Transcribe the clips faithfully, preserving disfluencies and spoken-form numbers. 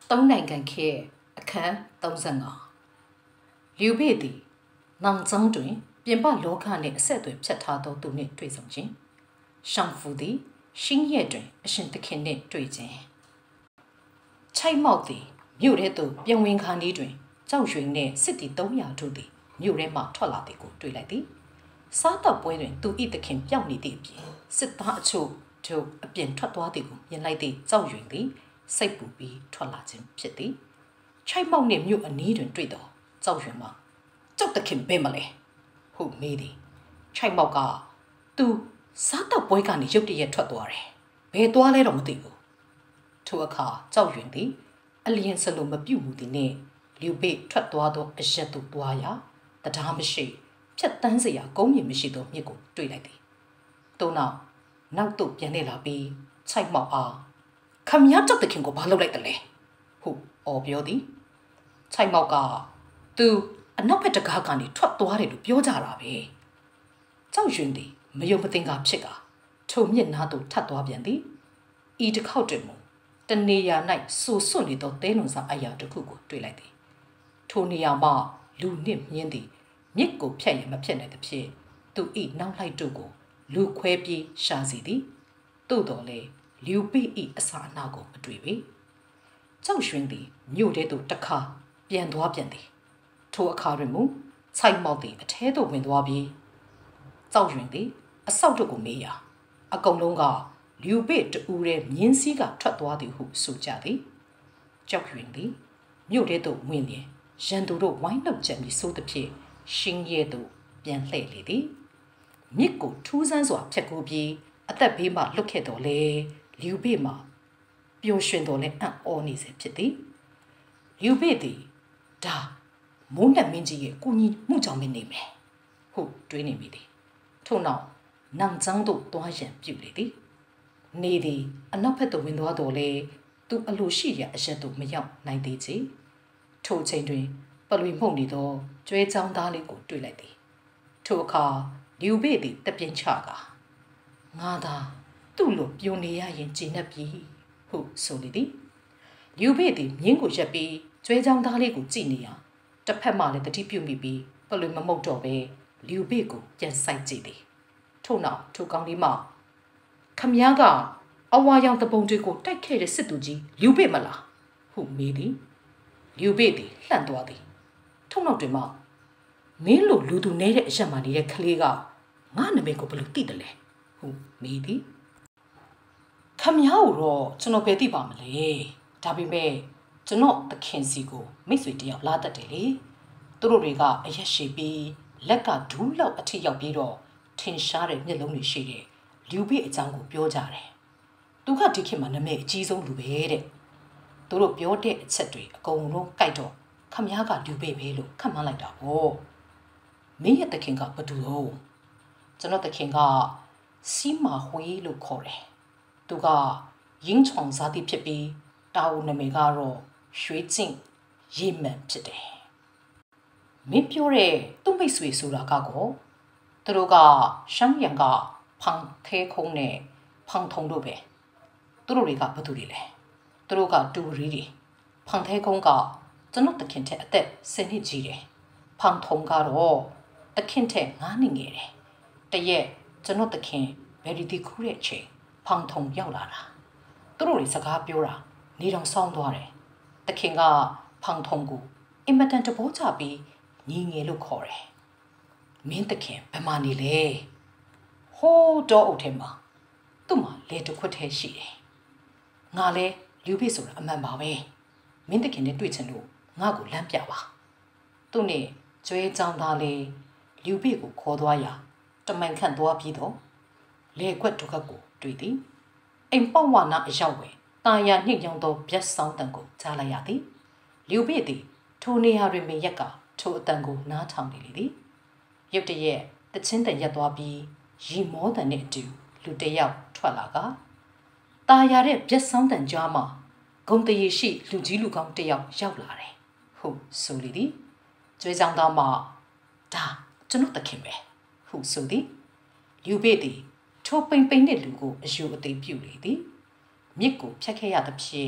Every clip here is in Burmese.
သုံးနိုင်ငံခေတ်အခန်းသုံးဆယ့်ငါလူပေသည်နောင်ကျောင်းတွင်ပြင်ပလောကနှင့်အဆက်အသွယ်ဖြတ်ထားသောသူနှင့်တွေ့ဆုံခြင်းရှောင်ဖူသည်ရှင်းရက်တွင်အရှင်သခင်နှင့်တွေ့ခြင်းချိုက်မောက်သည်မြို့ထဲသို့ပြန်ဝင်ခါနီးတွင်ကြောက်ရွှင်နှင့်စစ်သည်သုံးရာတို့သည်မြို့ထဲမှထွက်လာသည်ကိုတွေ့လိုက်သည်စားတော့ပွဲတွင်သူ၏သခင်ပြောင်းနေသည့်အပြင်စစ်သားအချို့တို့အပြင်ထွက်သွားသည်ကိုမြင်လိုက်သည့်ကြောက်ရွှင်သည်စိတ်ပူပြီးထွက်လာခြင်းဖြစ်သည်ချိုက်မောက်နှင့်မြို့အနီးတွင်တွေ့တော့ကြောက်ရွှင်မှကြောက်သခင်ဘယ်မလဲဟုမေးသည်ချိုက်မောက်ကသူစားတော့ပွဲကနေရုတ်တရက်ထွက်သွားတယ်ဘယ်သွားလဲတော့မသိဘူးထိုအခါကြောက်ရွှင်သည်အလျင်စလိုမပြုတ်မှုသည်နှင့်လူပေထွက်သွားသောအရက်သို့သွားရာတရားမရှိဖြတ်တန်းစရာကုန်းမြင့်မရှိသောမြစ်ကိုတွေ့လိုက်သည်သို့နောက်နောက်သို့ပြန်လှည့်လာပြီးချိုက်မောက်အားခမည်းကြောက်သခင်ကိုဘာလုပ်လိုက်တယ်လဲဟုအော်ပြောသည်ချိုက်မောက်ကသူအနောက်ဘက်တကားကနေထွက်သွားတယ်လို့ပြောကြတာပဲကြောက်ရွံ့သည်မယုံမသိင်္ဂါဖြစ်ကထိုမြစ်နားသို့ထပ်သွားပြန်သည်ဤတစ်ခေါက်တွင်မူတနေရာ၌ဆူဆွတ်နေသောတဲနုံစာအရာတစ်ခုကိုတွေ့လိုက်သည်ထိုနေရာမှလူနှင့်မြင်းသည်မြစ်ကိုဖြတ်ရမဖြစ်နိုင်သဖြင့်သူ၏နောက်လိုက်တို့ကိုလူခွဲပြေးရှာစီသည်သို့တော်လည်းလူပိ၏အစာအနာကိုမတွေ့ပေကြောက်ရွံ့သည်မြို့ထဲသို့တခါပြန်သွားပြန်သည်ထိုအခါတွင်မူချိုက်မောက်သည်အထဲသို့ဝင်သွားပြီးကြောက်ရွံ့သည်အဆောက်တို့ကိုမေးရာအကုန်လုံးကလူပိတူရဲမြင်းစည်းကထွက်သွားသည်ဟုဆိုကြသည်ကြောက်ရွံ့သည်မြို့ထဲသို့ဝင်လျင်ရန်သူတို့ဝိုင်းနှုတ်ချက်ပြီးဆိုးသဖြင့်ရှင်းရဲသို့ပြန်လှည့်လေသည်မြစ်ကိုထူးဆန်းစွာဖြတ်ကူးပြီးအသက်ဘေးမှလွတ်ခဲ့တော်လေလူပိမှပျော်ရွှင်တော်လဲအံ့ဩနေစေဖြစ်သည်လူပိသည်ဒါမုန်းတက်မင်းကြီးရဲ့ကိုကြီးမှုကြောင့်မနေမယ်ဟုတွေးနေမိသည်ထို့နောက်နောင်ကျောင်းသို့သွားရန်ပြုလေသည်နေသည်အနောက်ဘက်သို့ဝင်သွားတော်လဲသူအလိုရှိရာအရက်သို့မရောက်နိုင်သေးချေထိုအချိန်တွင်ပလွေမှုန်နေသောကျွဲချောင်းသားလေးကိုတွေ့လိုက်သည်ထိုအခါလူပိသည်တပြင်းချကငါသာသူ့လိုပြုံနေရရင်ကျဉ်တ်ပြီဟုဆိုလေသည်လူပိသည်မြင်းကိုရက်ပြီးကျွဲချောင်းသားလေးကိုကြည့်နေရာတစ်ဖက်မှလည်းတတိပြုမိပြီးပလွေမမုတ်တော့ပဲလူပိကိုပြန်ဆိုင်ကြည့်သည်ထို့နောက်ထိုကောင်းလေးမှခမည်းကအဝါရောင်တပုံတွေကိုတိုက်ခဲ့တဲ့စစ်သူကြီးလူပိမလားဟုမေးသည်လူပိသည်လှန့်သွားသည်ထို့နောက်တွင်မှမင်းလိုလူသူနေတဲ့အရက်မှနေတဲ့ကလေးကငါနာမည်ကိုဘယ်လိုသိတယ်လဲဟုမေးသည်ခမည်းကိုတော့ကျွန်တော်ပဲသိပါမလဲဒါပေမဲ့ကျွန်တော်သခင်စီကိုမိတ်ဆွေတယောက်လာတတ်တယ်လေသူတို့တွေကအရက်ရှိပြီးလက်ကဒူးလောက်အထိရောက်ပြီးတော့ထင်ရှားတဲ့မျက်လုံးတွေရှိတဲ့လူပိအကြောင်းကိုပြောကြတယ်သူကဒီခေတ်မှာနာမည်အကြီးဆုံးလူပဲတဲ့သူတို့ပြောတဲ့အချက်တွေအကုန်လုံးကြိုက်တော့ခမည်းကလူပိပဲလို့ခန့်မှန်းလိုက်တာပေါ့မင်းရဲ့သခင်ကဘာတူတော့ကျွန်တော်သခင်ကစီမာဝေးလို့ခေါ်တယ်သူကရင်းချောင်စားတိဖြစ်ပြီးတာဝန်နာမည်ကတော့ရွှေကျင့်ရေမှန်ဖြစ်တယ်မင်းပြောတဲ့သူ့မိတ်ဆွေဆိုတာကကောသူတို့ကရှမ်းရံကဖောင်ခဲခုံးနဲ့ဖောင်ထုံတို့ပဲသူတို့တွေကဘာတူတွေလဲသူတို့ကတူရီတွေဖောင်ထဲခုံးကကျွန်တော်တခင်ထက်အသက်ဆယ်နှစ်ကြီးတယ်ဖောင်ထုံကတော့တခင်ထက်ငါးနှစ်ငယ်တယ်တရက်ကျွန်တော်တခင်ဘယ်ဒီဒီခူးတဲ့အချိန်ဖောင်ထုံရောက်လာတာသူတို့တွေစကားပြောတာနေတော်ဆောင်းသွားတယ်တခင်ကဖောင်ထုံကိုအင်မတန်တဘောချပြီးညီငယ်လို့ခေါ်တယ်မင်းတခင်ဘယ်မှာနေလဲဟိုးတော့အုပ်ထဲမှာသူ့မှာလေတစ်ခွက်ထဲရှိတယ်ငါလဲလူပိဆိုတာအမှန်ပါပဲမင်းတခင်နဲ့တွေ့ချင်လို့ငါ့ကိုလမ်းပြပါသူ့နဲ့ကျွဲချောင်းသားလေးလူပိကိုခေါ်သွားရာတမန်ခန့်သွားပြီးတော့လေခွက်တစ်ခွက်ကိုတွေ့သည်အိမ်ပေါ့ဝနာအရောက်ပဲတာယာနှိမ့်ညောင်းသောဗျက်ဆောင်တန်ကိုကြားလိုက်ရသည်လူပိသည်ထိုနေရာတွင်ပင်ရက်ကထိုအတန်ကိုနားထောင်နေလေသည်ရုတ်တရက်တချင်းတန်ရက်သွားပြီးရီမောတန်နဲ့အတူလူတယောက်ထွက်လာကတာယာတဲ့ဗျက်ဆောင်တန်ကြားမှာဂုံတရီရှိလူကြီးလူကောင်းတယောက်ရောက်လာတယ်ဟုတ်ဆိုလေသည်ကျွေးဆောင်သားမှဒါကျွန်တော်တခင်ပဲဟုတ်ဆိုသည်လူပိသည်ထိုပိန်ပိန်တဲ့လူကိုအယူအသေးပြုလေသည်မြစ်ကိုဖြတ်ခဲ့ရသဖြင့်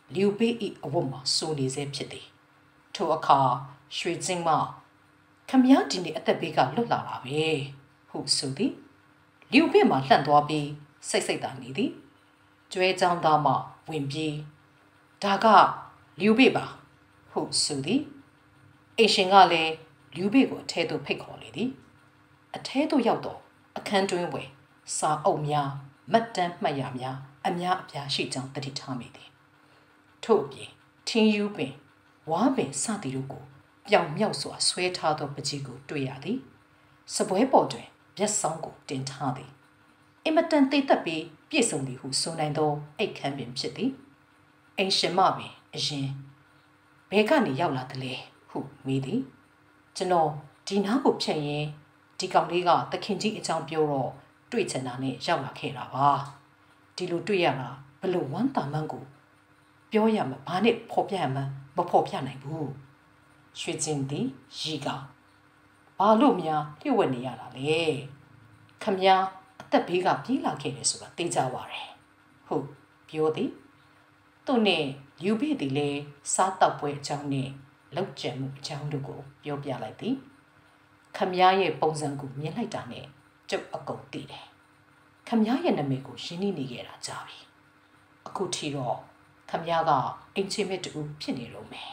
လူဘေးဤအဝတ်မှာစိုးနေစေဖြစ်သည်ထိုအခါရွှေကျင်းမှခမည်းဒီနေ့အသက်ဘေးကလွတ်လာတာပဲဟုဆိုသည်လူဘေးမှာလှန့်သွားပြီးစိတ်စိတ်သာနေသည်ကျွဲချောင်းသားမှဝင်ပြီးဒါကလူဘေးပါဟုဆိုသည်အိမ်ရှင်ကလည်းလူဘေးကိုအထဲသို့ဖိတ်ခေါ်လေသည်အထဲသို့ရောက်တော့အခန်းတွင်းဝယ်စာအုပ်များမတ်တမ်းမှတ်ရများအများအပြားရှိကြောင်းတတိထားမိသည်ထို့အပြင်ထင်းယူပင်ဝါပင်စသည်တို့ကိုပြောင်မြောက်စွာဆွဲထားသောပကြီးကိုတွေ့ရသည်စပွဲပေါ်တွင်မျက်စောင်းကိုတင်ထားသည်အင်မတန်သိသက်ပြီးပြည့်စုံသည်ဟုဆိုနိုင်သောအိတ်ခမ်းပင်ဖြစ်သည်အိမ်ရှင်မပင်အရင်ဘယ်ကနေရောက်လာသလဲဟုမေးသည်ကျွန်တော်ဒီနားကိုဖြတ်ရင်ဒီကောင်လေးကသခင်ကြီးအကြောင်းပြောတော့တွေ့ချင်တာနဲ့ရောက်လာခဲ့တာပါဒီလိုတွေ့ရတာဘလို့ဝမ်းတာမှန်းကိုပြောရမှာဘာနဲ့ဖော်ပြရမှန်းမဖော်ပြနိုင်ဘူးရွှေကျင်သည်ရီကဘာလို့များလျှို့ဝှက်နေရတာလဲခမည်းအသက်ဘေးကပြေးလာခဲ့တယ်ဆိုတာသိကြပါတယ်ဟုတ်ပြောသည်သူနဲ့လူဘေးသည်လေစားတောက်ပွဲအကြောင်းနဲ့လောက်ကျန်မှုအကြောင်းတို့ကိုပြောပြလိုက်သည်ခမည်းရဲ့ပုံစံကိုမြင်လိုက်တာနဲ့ကျုပ်အကုန်သိတယ်ခမည်းရဲ့နာမည်ကိုရင်းနှီးနေခဲ့တာကြာပြီအခုထိတော့ခမည်းကအင်ချင်မဲ့တူဖြစ်နေတော့မယ်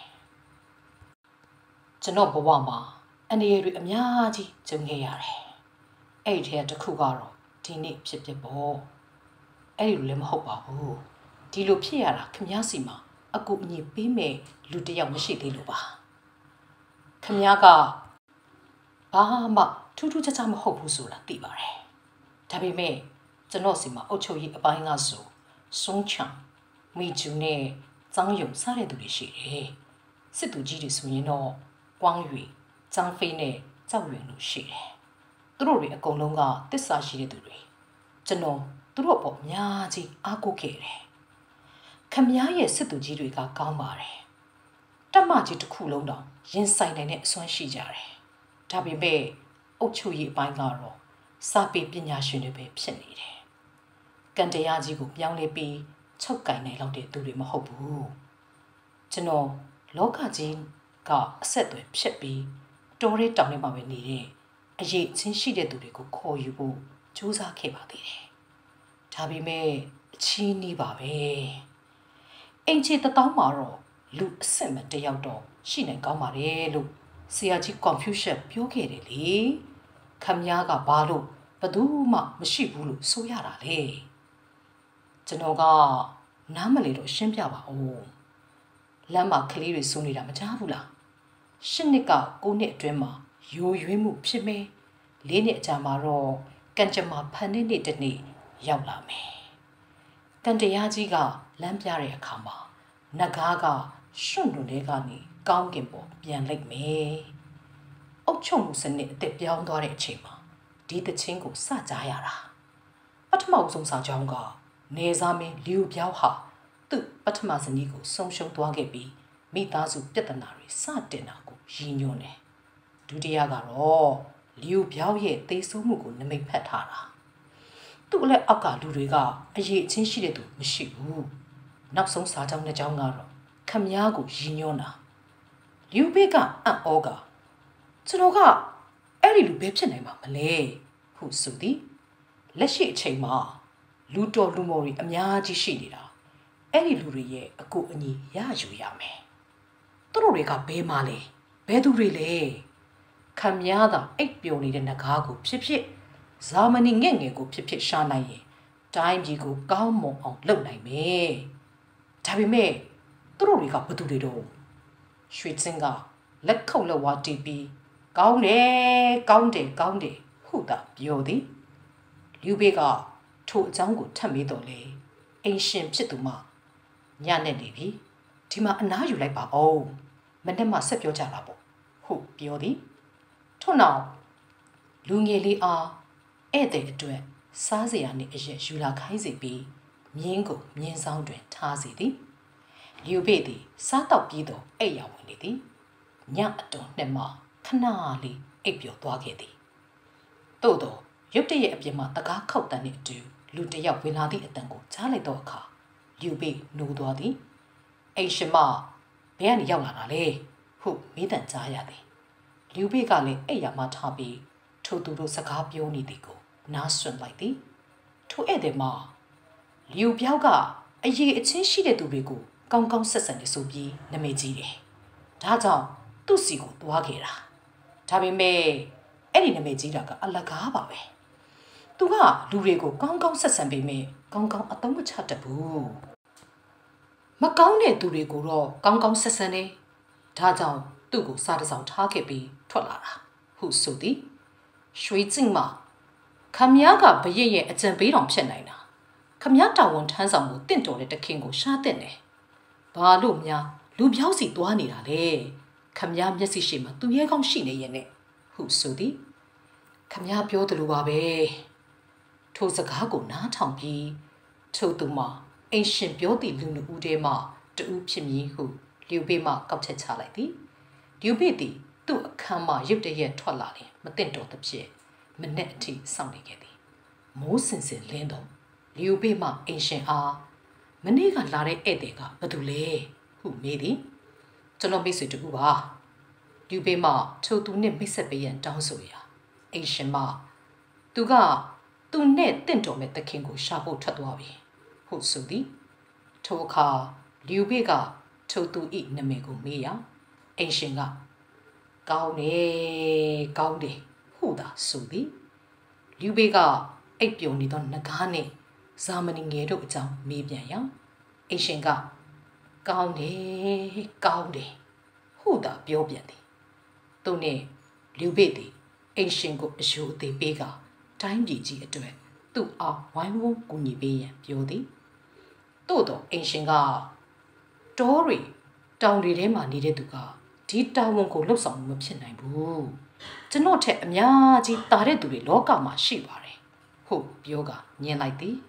ကျွန်တော်ဘဝမှာအနေရတွေအများကြီးကြုံခဲ့ရတယ်အဲ့ဒီထဲတစ်ခုကတော့ဒီနေ့ဖြစ်ဖြစ်ပေါ့အဲ့ဒီလိုလည်းမဟုတ်ပါဘူးဒီလိုဖြစ်ရတာခမည်းစီမှာအကူအညီပေးမဲ့လူတစ်ယောက်မရှိသေးလို့ပါခမည်းကဘာမှထူးထူးခြားခြားမဟုတ်ဘူးဆိုတာသိပါတယ်ဒါပေမဲ့ကျွန်တော်စီမှာအုတ်ချုပ်ရေးအပိုင်းကဆိုဆုံးချံမိကျူနဲ့ចောင်းယုံစားတဲ့သူတွေရှိတယ်စစ်သူကြီးတွေဆိုရင်တော့ကွမ်းရွေចောင်းဖိနဲ့ကြောက်ရွံလို့ရှိတယ်သူတို့တွေအကုန်လုံးကတစ္ဆာရှိတဲ့သူတွေကျွန်တော်သူတို့အပေါ်အများကြီးအားကိုးခဲ့တယ်ခမည်းရဲ့စစ်သူကြီးတွေကကောင်းပါတယ်တက်မကြီးတစ်ခုလုံးတော့ရင်ဆိုင်နိုင်တဲ့အစွမ်းရှိကြတယ်ဒါပေမဲ့အုတ်ချုပ်ရေးအပိုင်းကတော့စာပေပညာရှင်တွေပဲဖြစ်နေတယ်ကံတရားကြီးကိုပြောင်းလဲပြီးချုပ်ကင်နိုင်လောက်တဲ့သူတွေမဟုတ်ဘူးကျွန်တော်လောကကြီးကအဆက်အသွယ်ဖြစ်ပြီးတော်ရဲတောင်ထဲမှာပဲနေတဲ့အရေးချင်းရှိတဲ့သူတွေကိုခေါ်ယူဖို့ကြိုးစားခဲ့ပါသေးတယ်ဒါပေမဲ့အချီးနှီးပါပဲအင်ချီတတောင်းမှာတော့လူအစ်စ်မတယောက်တော့ရှိနိုင်ကောင်းပါတယ်လို့ဆရာကြီး confusion ပြောခဲ့တယ်လေခမည်းကဘာလို့ဘသူမှမရှိဘူးလို့ဆိုရတာလေကျွန်တော်ကနားမလည်တော့ရှင်းပြပါဦးလမ်းမှာကလေးတွေစိုးနေတာမကြားဘူးလားရှစ်နှစ်ကကိုနှစ်အတွင်းမှာယိုရွေးမှုဖြစ်မယ်လေးနှစ်အကြာမှာတော့ကံကြမ္မာဖန်နေနေ့တနေ့ရောက်လာမယ်ကံတရားကြီးကလမ်းပြတဲ့အခါမှာနဂါးကရွှွန့်တွန်တွေကနေကောင်းကင်ပေါ်ပြန်လိုက်မယ်အုတ်ချုံမှုစနစ်အသက်ပြောင်းသွားတဲ့အချိန်မှာဒီတချင်းကိုစကြရတာပထမဆုံးစာကြောင်းကနေစားမင်းလီယိုပြောင်းဟာသူ့ပထမဇနီးကိုဆုံးရှုံးသွားခဲ့ပြီးမိသားစုပြဿနာတွေစတင်တာကိုရည်ညွှန်းတယ်ဒုတိယကတော့လီယိုပြောင်းရဲ့သေဆုံးမှုကိုနမိတ်ဖက်ထားတာသူ့လည်းအောက်ကလူတွေကအရေးအချင်းရှိတဲ့သူမရှိဘူးနောက်ဆုံးစာကြောင်းနှစ်ကြောင်းကတော့ခမည်းကိုရည်ညွှန်းတာလီယိုဘေကအံ့ဩကကျွန်တော်ကအဲ့ဒီလူပဲဖြစ်နိုင်မှာမလဲဟုဆိုသည်လက်ရှိအချိန်မှာလူတော်လူမော်တွေအများကြီးရှိနေတာအဲ့ဒီလူတွေရဲ့အကူအညီရယူရမယ်သူတို့တွေကဘဲမလဲဘဲသူတွေလဲခမည်းသာအိပ်ပျော်နေတဲ့နဂါးကိုဖြစ်ဖြစ်ဇာမနီငဲ့ငယ်ကိုဖြစ်ဖြစ်ရှာနိုင်ရင်တိုင်းပြည်ကိုကောင်းမွန်အောင်လုပ်နိုင်မယ်ဒါပေမဲ့သူတို့တွေကဘသူတွေတော့ရွှေစင်းကလက်ခုပ်လက်ဝါးတီးပြီးကောင်းတယ်ကောင်းတယ်ကောင်းတယ်ဟုသာပြောသည်လူဘေးကထိုအကြောင်းကိုထပ်မေးတော့လေအိမ်ရှင်ဖြစ်သူမှညနဲ့နေပြီဒီမှာအနားယူလိုက်ပါဦးမနေ့မှဆက်ပြောကြတာပေါ့ဟုတ်ပြောသည်ထို့နောက်လူငယ်လေးအားဧည့်သည်အတွက်စားစရာနှင့်အရက်ယူလာခိုင်းစီပြီးမြင်းကိုမြင်းဆောင်တွင်ထားစီသည်လျူဘေသည်စားတော့ပြီးတော့အိပ်ရဝင်နေသည်ညအတော်နှစ်မှခဏလေးအိပ်ပျော်သွားခဲ့သည်သို့တော့ရုတ်တရက်အပြင်မှာတကားခောက်တန်နှင့်အတူလူတစ်ယောက်ဝင်လာသည့်အတန်ကိုကြားလိုက်တော့အခါလျူဘေနိုးသွားသည်အိမ်ရှင်မဘယ်ကနေရောက်လာတာလဲဟုမိတန်ကြားရသည်လူဘေးကလည်းအဲ့ရမှထားပြီးထိုသူတို့စကားပြောနေသည်ကိုနားဆွင့်လိုက်သည်ထိုဧည့်သည်မှာလူပြောက်ကအရေးအချင်းရှိတဲ့သူတွေကိုကောင်းကောင်းဆက်ဆံနေဆိုပြီးနာမည်ကြီးတယ်ဒါကြောင့်သူ့စီကိုသွားခဲ့တာဒါပေမဲ့အဲ့ဒီနာမည်ကြီးတာကအလကားပါပဲသူကလူတွေကိုကောင်းကောင်းဆက်ဆံပေမဲ့ကောင်းကောင်းအသုံးမချတတ်ဘူးမကောင်းတဲ့သူတွေကိုတော့ကောင်းကောင်းဆက်ဆံနေဒါကြောင့်သူ့ကိုစားတစောင်ထားခဲ့ပြီးထွက်လာတာဟုဆိုသည်ရွှေကျင့်မခမည်းကဘရင်ရဲ့အကြံပေးတော်ဖြစ်နိုင်တာခမည်းတာဝန်ထမ်းဆောင်မှုတင့်တော်တဲ့တခင်ကိုရှားတဲ့တယ်ဘာလို့များလူပြောက်စီသွားနေတာလဲခမည်းမျက်စိရှိမှသူရဲကောင်းရှိနေရဲ့နဲ့ဟုဆိုသည်ခမည်းပြောတယ်လို့ပါပဲထိုစကားကိုနားထောင်ပြီးထိုသူမှာအိမ်ရှင်ပြောသည့်လူလူဦးထဲမှတူးဖြစ်မည်ဟုလျူဘေးမှကောက်ချက်ချလိုက်သည်လျူဘေးသည်သူ့အခန်းမှရုတ်တရက်ထွက်လာတယ်မသိတော်သဖြင့်မနဲ့အထိစောင့်နေခဲ့သည်မိုးစင်စင်လင်းတော့လျူဘေးမှအိမ်ရှင်အားမနေ့ကလာတဲ့ဧည့်သည်ကဘာတူလဲဟုမေးသည်ကျွန်တော်မိတ်ဆွေတူပါလျူဘေးမှထိုသူနှင့်မိတ်ဆက်ပေးရန်တောင်းဆိုရာအိမ်ရှင်မှသူကသူနဲ့တင့်တော်မဲ့တခင်ကိုရှာဖို့ထွက်သွားပြီဟုဆိုသည်ထိုအခါလျူဘေးကထိုသူ၏နာမည်ကိုမေးရာအိမ်ရှင်ကကောင်းတယ်ကောင်းတယ်ဟုသာဆိုသည်လျူဘေးကအိပ်ပျော်နေသောနဂါးနှင့်ဇာမဏီငယ်တို့အကြောင်းမေးပြန်ရာအိမ်ရှင်ကကောင်းတယ်ကောင်းတယ်ဟုသာပြောပြန်သည်သူနှင့်လျူဘေးသည်အိမ်ရှင်ကိုအယိုအသေးပေးကတိုင်းပြည်ကြီးအတွက်သူ့အားဝိုင်းဝန်းကူညီပေးရန်ပြောသည်သို့တော့အိမ်ရှင်ကတောရီတောင်တွေထဲမှာနေတဲ့သူကဒီတာဝန်ကိုလှုပ်ဆောင်မှုမဖြစ်နိုင်ဘူးကျွန်တော်ထက်အများကြီးတာတဲ့သူတွေလောကမှာရှိပါတယ်ဟုတ်ပြောကညင်လိုက်သည်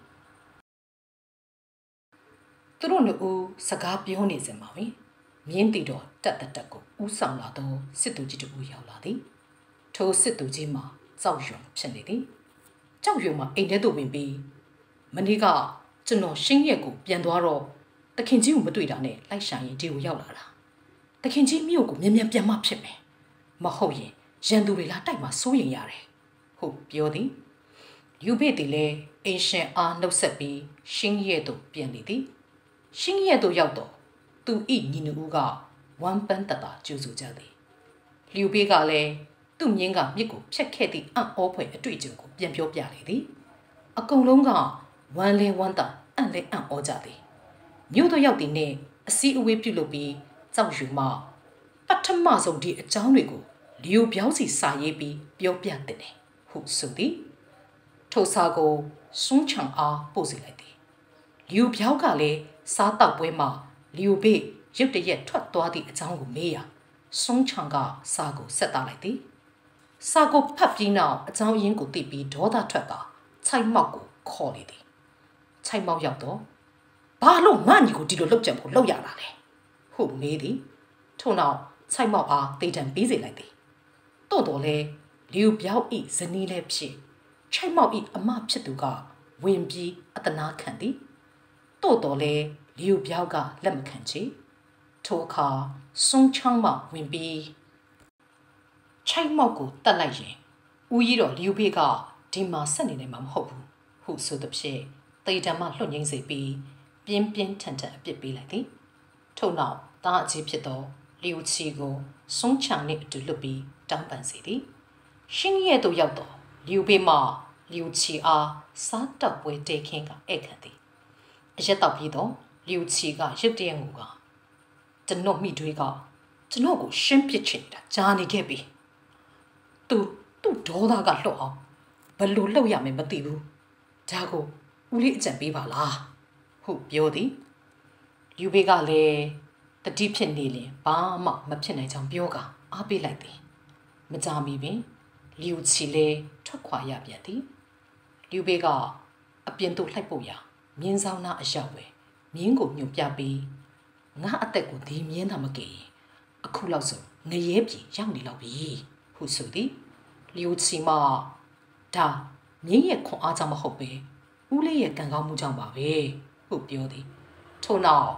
သူတို့နှစ်ဦးစကားပြောနေစင်ပါပဲမြင်းတီတော်တက်တက်တက်ကိုဥဆောင်လာသောစစ်သူကြီးတို့ရောက်လာသည်ထိုစစ်သူကြီးမှာကြောက်ရွံ့ဖြစ်နေသည်ကြောက်ရွံ့မှာအိမ်ထဲသို့ဝင်ပြီးမနေ့ကကျွန်တော်ရှင်းရက်ကိုပြန်သွားတော့တခင်ကြီးကိုမတွေ့တာနဲ့လိုက်ရှာရင်ဒီကိုရောက်လာတာတခင်ကြီးမြို့ကိုမြန်မြန်ပြန်မှဖြစ်မယ်မဟုတ်ရင်ရန်သူတွေလာတိုက်မှစိုးရင်ရတယ်ဟုတ်ပြောသည်ယူဘေသည်လည်းအင်ရှင်အားနှုတ်ဆက်ပြီးရှင်းရက်သို့ပြန်လေသည်ရှင်းရက်သို့ရောက်တော့သူဤညီနူးကဝမ်းပန်းတတာကျူးစုကြသည်လျူဘေးကလည်းသူ့မြင်းကမြစ်ကိုဖြတ်ခဲ့သည့်အံ့ဩဖွယ်အတွေ့အကြုံကိုပြန်ပြောပြလေသည်အကုန်လုံးကဝမ်းလဲဝမ်းသာအံ့လဲအံ့ဩကြသည်မြို့သို့ရောက်သည်နှင့်အစည်းအဝေးပြုလုပ်ပြီးကြောက်ရွံ့မှပထမဆုံးဒီအကြောင်းတွေကိုလျူပြောင်းစီစာရေးပြီးပြောပြတဲ့တယ်ဟုဆိုသည်ထိုစာကိုစွန်းချံအားပို့စီလိုက်သည်လျူပြောင်းကလည်းစားတောက်ပွဲမှာလျူဘေးရုတ်တရက်ထွက်သွားသည့်အကြောင်းကိုမေးရာစွန်းချံကစာကိုဆက်သားလိုက်သည်စာကိုဖတ်ပြီးနောက်အကြောင်းရင်းကိုသိပြီးဒေါသထွက်တာခြိုက်မောက်ကိုခေါ်လေသည်ခြိုက်မောက်ရောက်တော့ဘာလို့ငါညီကိုဒီလိုလှုပ်ကြံဖို့လှုပ်ရတာလဲဟုတ်မေးသည်ထို့နောက်ခြိုက်မောက်အားတေးတံပေးစေလိုက်သည်တို့တော်လဲလျူပြောက်ဤဇနီးလည်းဖြစ်ခြိုက်မောက်ဤအမဖြစ်သူကဝင်ပြီးအတနာခံသည်တို့တော်လဲလျူပြောက်ကလက်မခံချေထိုအခါစွန်းချောင်းမှဝင်ပြီးခြိုက်မောက်ကိုတတ်လိုက်ရင်ဦးကြီးတော်လျူဘေးကဒီမှာဆက်နေနိုင်မှာမဟုတ်ဘူးဟုဆိုသည်ဖြင့်တေးတံမှလွှတ်ငိမ့်စေပြီးပြင်းပြင်းထန်ထန်အပြစ်ပေးလိုက်သည်ထို့နောက်တားအကြီးဖြစ်သောလျူချီကိုစွန်းချံနှင့်အတူလွတ်ပြီးတောင်းပန်စေသည်ရှင်းရဲ့သို့ရောက်သောလျူဘေးမှလျူချီအားစားတောက်ပွဲတေခင်းကဧည့်ခံသည်အရက်တောက်ပြီးတော့လျူချီကရုတ်တရက်ငူကကျွန်တော်မိတွေကကျွန်တော်ကိုရှင်းပစ်ချင်တာကြားနေခဲ့ပြီသူသူ့ဒေါသကလှော့အောင်ဘယ်လိုလှုပ်ရမယ်မသိဘူးဒါကိုဦးလေးအကြံပေးပါလားဟုတ်ပြောသည်ယူဘေးကလည်းတတိဖြစ်နေလင်ဘာမှမဖြစ်နိုင်ကြောင်းပြောကအားပေးလိုက်သည်မကြမီပင်လျူချီလဲထွက်ခွာရပြန်သည်လျူဘေးကအပြင်သို့လှိုက်ဖို့ရာမြင်းဆောင်နာအရောက်ပဲမြင်းကိုညွန်ပြပြီးငါအသက်ကိုဒီမြင်းသာမကယ်အခုလောက်ဆိုငရဲပြည်ရောက်နေလောက်ပြီဟုဆိုသည်လျူချီမဒါမြင်းရဲ့ခွန်အားကြောင့်မဟုတ်ပဲဦးလေးရဲ့ကံကောင်းမှုကြောင့်ပါပဲဟုပြောသည်ထို့နောက်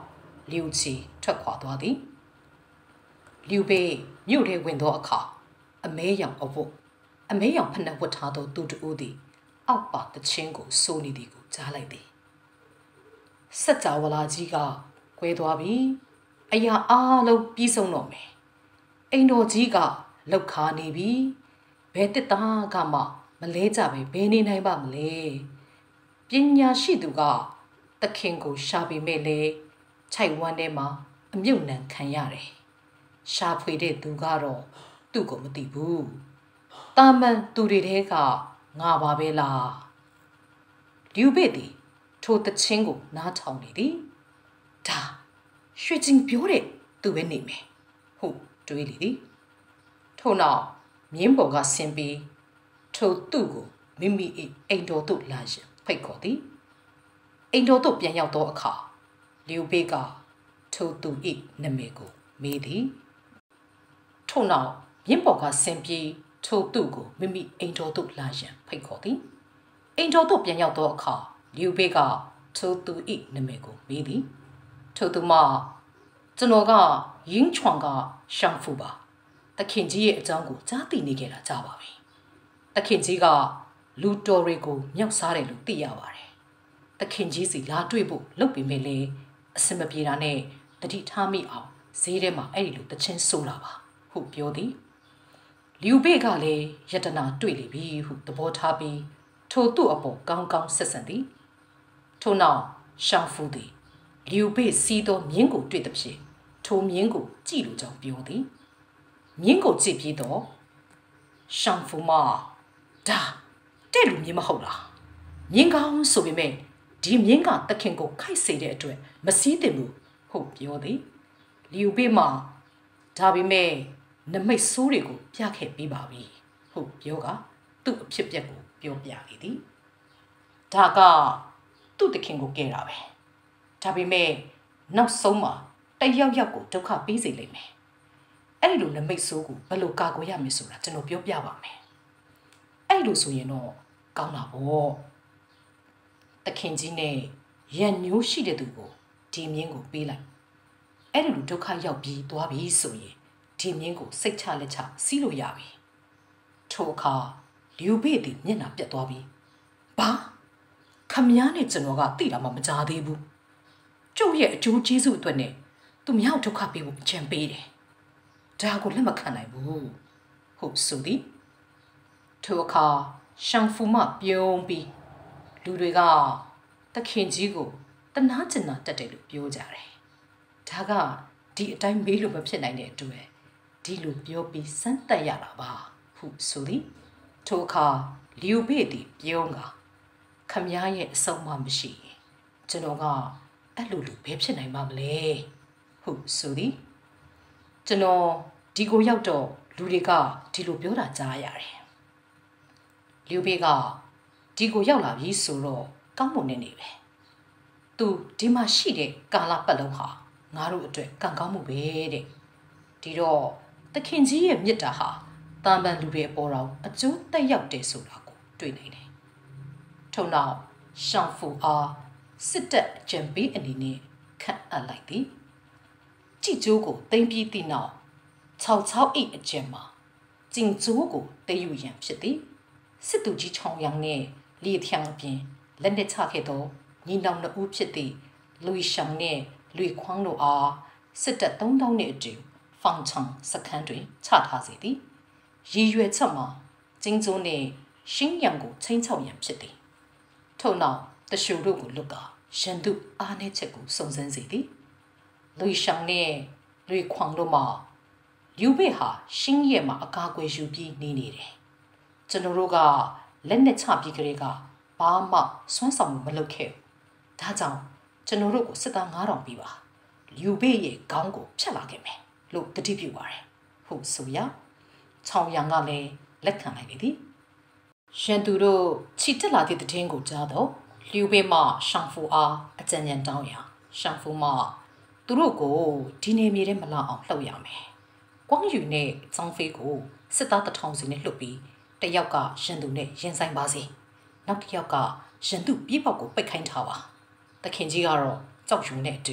လျူချီထွက်ခွာသွားသည်လျူဘေးမြို့ထဲဝင်သောအခါအမဲရောင်အဝတ်အမဲရောင်ဖက်နှက်ဝတ်ထားသောသူတူသည်အောက်ပါတချင်းကိုစိုးနေသည်ကိုကြားလိုက်သည်စက်ကြဝဠာကြီးကကွဲသွားပြီအရာအားလုံးပြီးဆုံးတော့မယ်အိမ်တော်ကြီးကလောက်ခါနေပြီဘယ်တစ်သားကမှမလဲကြပဲဘယ်နေနိုင်ပါမလဲပညာရှိသူကတခင်ကိုရှာပေမဲ့လေခြိုက်ဝမ်းထဲမှာအမြုပ်နှံခံရတယ်ရှာဖွေတဲ့သူကတော့သူ့ကိုမသိဘူးတာမန်သူတွေတဲကငါပါပဲလားလျူဘေသည်ထိုတချင်းကိုနားထောင်နေသည်ဒါရွှေချင်းပြောတဲ့သူပဲနေမယ်ဟုတ်တွေးလေသည်ထို့နောက်မြင်းပေါ်ကဆင်းပြီးထိုသူ့ကိုမိမိ၏အိမ်တော်သို့လာရင်ဖိတ်ခေါ်သည်အိမ်တော်သို့ပြန်ရောက်သောအခါလျူဘေကထိုသူ၏နာမည်ကိုမေးသည်ထို့နောက်မြင်းပေါ်ကဆင်းပြီးထိုသူ့ကိုမိမိအိမ်တော်သို့လာရန်ဖိတ်ခေါ်သည်အိမ်တော်သို့ပြန်ရောက်သောအခါလျူဘေကထိုသူ၏နာမည်ကိုမေးသည်ထိုသူမှကျွန်တော်ကရင်းချွန်ကရှန်ဖူပါတခင်ကြီးရဲ့အကြောင်းကိုကြားသိနေကြတာကြားပါပြီတခင်ကြီးကလူတော်တွေကိုမြောက်စားတယ်လို့သိရပါတယ်တခင်ကြီးစီလာတွေ့ဖို့လုပ်ပြီးမယ်လေအစမပြေတာနဲ့တတိထားမိအောင်ဈေးထဲမှာအဲ့ဒီလိုတချင်းဆိုးလာပါဟုတ်ပြောသည်လျူဘေကလည်းယတနာတွေ့လိပြီဟုသဘောထားပြီးထိုသူ့အပေါ်ကောင်းကောင်းဆက်ဆံသည်ထို့နောက်ရှောင်းဖူးသည်လျူဘေစီးသောမြင်းကိုတွေ့သည်ဖြင့်ထိုမြင်းကိုကြည့်လိုကြောင်းပြောသည်မြင်းကိုကြည့်ပြီးတော့ရှောင်းဖူးမဒါတဲ့လူမြင်းမဟုတ်လားမြင်းကောင်းဆိုပေမဲ့ဒီမြင်းကတခင်ကိုခိုက်စေတဲ့အတွက်မစည်းတင်ဘူးဟုတ်ပြောသည်လျူဘေမှာဒါပေမဲ့နမိတ်ဆိုးတွေကိုပြခဲ့ပြီးပါပြီဟုတ်ပြောကသူ့အဖြစ်ပြက်ကိုပြောပြလေသည်ဒါကသူ့တခင်ကိုကဲတာပဲဒါပေမဲ့နောက်ဆုံးမှာတယောက်ယောက်ကိုဒုက္ခပေးစေလိမ့်မယ်အဲ့လိုနမိတ်ဆိုးကိုဘယ်လိုကာကွယ်ရမလဲဆိုတာကျွန်တော်ပြောပြပါမယ်အဲ့လိုဆိုရင်တော့ကောင်းတာပေါ့တခင်ကြီးနဲ့ရန်ညိုးရှိတဲ့သူကိုဒီမြင်းကိုပေးလိုက်အဲ့လိုဒုက္ခရောက်ပြီးသွားပြီဆိုရင်ဒီမြင်းကိုစိတ်ချလက်ချစီးလို့ရပြီထိုအခါလျူဘေသည်မျက်နှာပြတ်သွားပြီဘာခမည်းနဲ့ကျွန်တော်ကသိတာမှမကြားသေးဘူးကျုပ်ရဲ့အကျိုးကျေးဇူးအတွက်နဲ့သူမြောက်ဒုက္ခပေးဖို့အကြံပေးတယ်ဒါကိုလက်မခံနိုင်ဘူးဟုတ်ဆိုသည်ထိုအခါရှန်ဖူမပြုံးပြီးလူတွေကတခင်ကြီးကိုတနာကျင်နာတက်တယ်လို့ပြောကြတယ်ဒါကဒီအတိုင်းမေးလို့မဖြစ်နိုင်တဲ့အတွက်ဒီလိုပြောပြီးစမ်းတက်ရတာပါဟုဆိုသည်ထိုအခါလျူဘေသည်ပြုံးကခမည်းရဲ့အဆုံးမှမရှိရင်ကျွန်တော်ကအဲ့လိုလူဘယ်ဖြစ်နိုင်ပါမလဲဟုဆိုသည်ကျွန်တော်ဒီကိုရောက်တော့လူတွေကဒီလိုပြောတာကြားရတယ်လျူဘေကဒီကိုရောက်လာပြီဆိုတော့ကောင်းမွန်နေနေပဲသူဒီမှာရှိတဲ့ကာလပတ်လုံးဟာငါတို့အတွက်ကံကောင်းမှုပဲတဲ့ဒီတော့တခင်ကြီးရဲ့မြစ်တာဟာတာမန်လူတွေအပေါ်တော့အကျိုးသက်ရောက်တယ်ဆိုတာကိုတွေ့နိုင်တယ်ထို့နောက်ရှောင်းဖူအားစစ်တပ်အကြံပေးအနေနဲ့ခန့်အပ်လိုက်သည်ကြည်ကျိုးကိုသိမ့်ပြီးသည့်နောက်၆၆အိတ်အကျံမှာကျင်ကျိုးကိုတည်ယူရန်ဖြစ်သည်စစ်သူကြီးချောင်းရောင်နဲ့လီထျံအပြင်လက်နဲ့ချခဲ့သောညီနောင်နှစ်ဦးဖြစ်သည့်လူရှောင်းနဲ့လူခွန်းတို့အားစစ်တပ်သုံးသောင်းနဲ့အတူဖောင်ချောင်းစခန်းတွင်ချထားစေသည်ရည်ရွယ်ချက်မှာကျင်းကျိုးနှင့်ရှင်းရံကိုချင်းချောက်ရန်ဖြစ်သည်ထို့နောက်တရှူတို့ကိုလွတ်ကာရန်သူအားနည်းချက်ကိုစုံစမ်းစေသည်လူရှောင်းနှင့်လူခွန်းတို့မှာလူဘေဟာရှင်းရဲမှာအကာအကွယ်ယူပြီးနေနေတယ်ကျွန်တော်တို့ကလက်နဲ့ချပြီးကလေးကဘာမှစွမ်းဆောင်မှုမလုပ်ခဲ့ဒါကြောင့်ကျွန်တော်တို့ကိုစစ်သားငါးထောင်ပြီးပါလူဘေရဲ့ခေါင်းကိုဖြတ်လာခဲ့မယ်လို့တတိပြုပါတယ်ဟုတ်ဆိုရချောင်းရံကလည်းလက်ခံလိုက်လေသည်ရန်သူတို့ချီတက်လာသည့်တည်င်းကိုကြားတော့လျူဘေမှရှောင်းဖူအားအကြံဉာဏ်တောင်းရာရှောင်းဖူမှသူတို့ကိုဒီနေမြေထဲမလာအောင်လှုပ်ရမယ်ကွမ်းယူနဲ့ចောင်းဖေးကိုစစ်သားတစ်ထောင်စီနဲ့လှုပ်ပြီးတယောက်ကရန်သူနဲ့ရင်ဆိုင်ပါစေနောက်တစ်ယောက်ကရန်သူပြေးပေါက်ကိုပိတ်ခိုင်းထားပါတခင်ကြီးကတော့ကြောက်ရွံ့နဲ့အတူ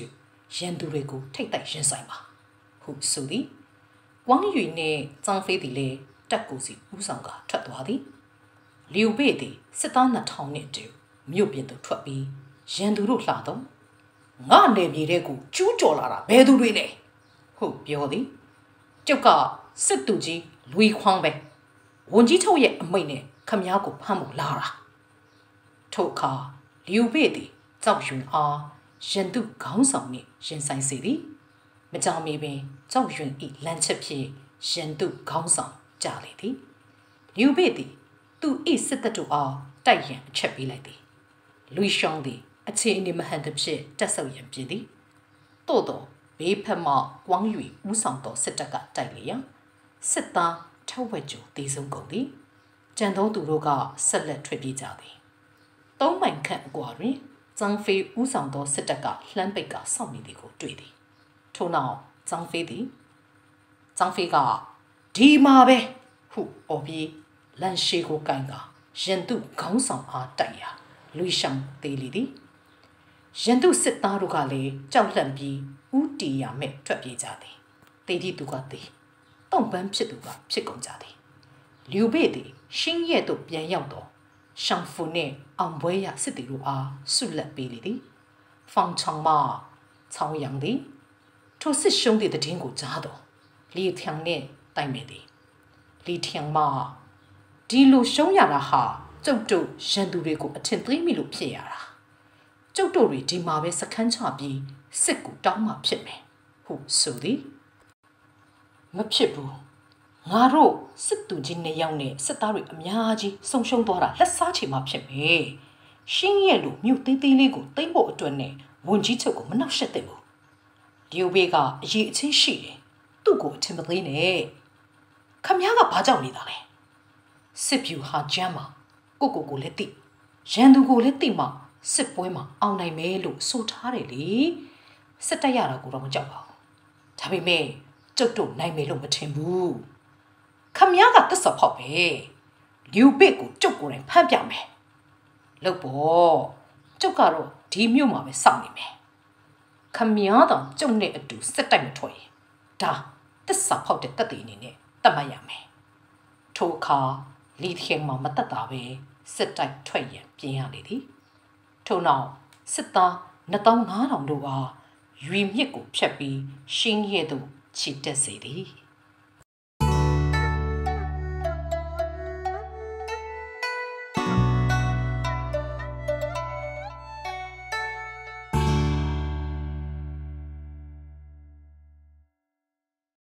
ရန်သူတွေကိုထိတ်တိုက်ရင်ဆိုင်ပါဟုဆိုသည်ကွမ်းရွေနှင့်ចောင်းဖေးသည်လည်းတက်ကူစီဦးဆောင်ကထွက်သွားသည်လျူပေသည်စစ်သားနှစ်ထောင်နှင့်တူမြို့ပြင်သို့ထွက်ပြီးရန်သူတို့လှတော့ငါနေပြည်တဲ့ကိုကျူးကျော်လာတာဘယ်သူတွေလဲဟုတ်ပြောသည်ကျုပ်ကစစ်သူကြီးလူခွန်းပဲဝန်ကြီးချုပ်ရဲ့အမိန့်နဲ့ခမည်းကိုဖမ်းဖို့လာတာထို့အခါလျူပေသည်ကြောက်ရွံ့အားရန်သူခေါင်းဆောင်နှင့်ရင်ဆိုင်စေသည်မကြောင်မီပင်ကြောက်ရွံ့၏လမ်းချက်ဖြင့်ရန်သူခေါင်းဆောင်ကြလေသည်လျူပေသည်သူ၏စစ်တပ်တို့အားတိုက်ရန်အချက်ပေးလိုက်သည်လူရှောင်းသည်အခြေအနေမဟန်သဖြင့်တက်ဆုပ်ရန်ပြင်သည်သို့သောဘေးဖက်မှကွမ်း၍ဦးဆောင်သောစစ်တပ်ကတိုက်လျက်စစ်သားထောက်ဝက်ကျူတေဆုံးကုန်သည်ကြံသောသူတို့ကဆက်လက်ထွက်ပြေးကြသည်သုံးမိုင်ခန့်အကွာတွင်ចောင်းဖေးဦးဆောင်သောစစ်တပ်ကလှမ်းပိတ်ကစောင့်နေသည်ကိုတွေ့သည်ထို့နောက်ចောင်းဖေးသည်ចောင်းဖေးကဒီမှာပဲဟုအော်ပြီးလန်ရှေကိုကိုင်ကရန်သူခေါင်းဆောင်အားတိုက်ရာလူရှောင်းသေးလေသည်ရန်သူစစ်သားတို့ကလည်းကြောက်လန့်ပြီးဥတီရမဲ့ထွက်ပြေးကြသည်တေဒီသူကသည်တုံပန်းဖြစ်သူကဖြစ်ကုန်ကြသည်လျူပေသည်ရှင်းရဲ့သို့ပြန်ရောက်တော့ရှောင်းဖူနှင့်အောင်ပွဲရစစ်တီတို့အားဆုလက်ပေးလေသည်ဖောင်ချောင်းမချောင်းရံသည်ထိုစစ်ရှုံးသည့်တည်င်းကိုကြားတော့လီထျံနှင့်တိုင်မြသည်လီထျံမဒီလိုရှုံးရတာဟာကျုပ်တို့ရန်သူတွေကိုအထင်သေးမိလို့ဖြစ်ရတာကျုပ်တို့တွေဒီမှာပဲစခန်းချပြီးစစ်ကိုတောင်းမှဖြစ်မယ်ဟုဆိုသည်မဖြစ်ဘူးငါတို့စစ်သူကြီးနှစ်ယောက်နဲ့စစ်သားတွေအများကြီးဆုံရှုံသွားတာလက်စားချေမှဖြစ်မယ်ရှင်းရဲ့လို့မြို့သေးသေးလေးကိုတိမ့်ဖို့အတွက်နဲ့ဝန်ကြီးချုပ်ကိုမနှောက်ယှက်တဲ့ဘူးလျူဘေးကအရေးအချင်းရှိတယ်သူ့ကိုအထင်မသေးနဲ့ခမည်းကဘာကြောင့်နေတာလဲစစ်ဖြူဟာကျမ်းမှာကိုကိုကိုလည်းသိရန်သူကိုလည်းသိမှစစ်ပွဲမှာအောင်နိုင်မယ်လို့ဆိုထားတယ်လေစစ်တက်ရတာကိုတော့မကြောက်ပါဘူးဒါပေမဲ့ကျုပ်တို့နိုင်မယ်လို့မထင်ဘူးခမည်းကတစ္ဆဖောက်ပဲလျူပေကိုကျုပ်ကိုယ်တိုင်ဖမ်းပြမယ်လို့ပေါ့ကျုပ်ကတော့ဒီမြို့မှာပဲစောင့်နေမယ်ခမည်းတော့ကျုပ်နဲ့အတူစစ်တိုက်မထွက်ရင်ဒါတစ္ဆဖောက်တဲ့တပ်တွေအနေနဲ့တတ်မှတ်ရမယ်ထိုအခါလီထျံမှာမတတ်တာပဲစစ်တိုက်ထွက်ရန်ပြင်ရလေသည်ထို့နောက်စစ်သားနှစ်သောင်းငါးထောင်တို့အားရွေမြစ်ကိုဖြတ်ပြီးရှင်းရဲသို့ခြေတက်စေသည်